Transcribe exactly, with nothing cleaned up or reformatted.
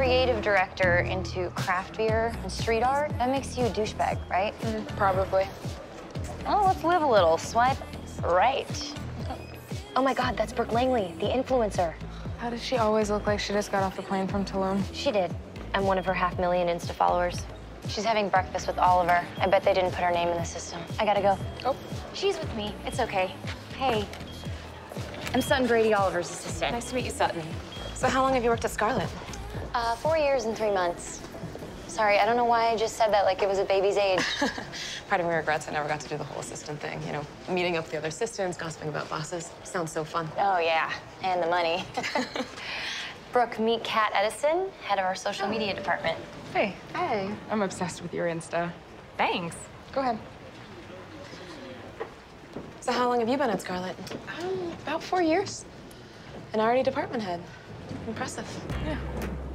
creative director into craft beer and street art. That makes you a douchebag, right? Mm, probably. Oh, let's live a little. Swipe right. Oh my God, that's Brooke Langley, the influencer. How does she always look like she just got off the plane from Tulum? She did. I'm one of her half million Insta followers. She's having breakfast with Oliver. I bet they didn't put her name in the system. I gotta go. Oh. She's with me. It's okay. Hey. I'm Sutton Brady, Oliver's assistant. Nice to meet you, Sutton. So how long have you worked at Scarlet? Uh, four years and three months. Sorry, I don't know why I just said that like it was a baby's age. Part of me regrets I never got to do the whole assistant thing. You know, meeting up with the other assistants, gossiping about bosses. Sounds so fun. Oh, yeah, and the money. Brooke, meet Kat Edison, head of our social media department. Hey. Hey. I'm obsessed with your Insta. Thanks. Go ahead. So how long have you been at Scarlet? Um, about four years. And already department head. Impressive. Yeah.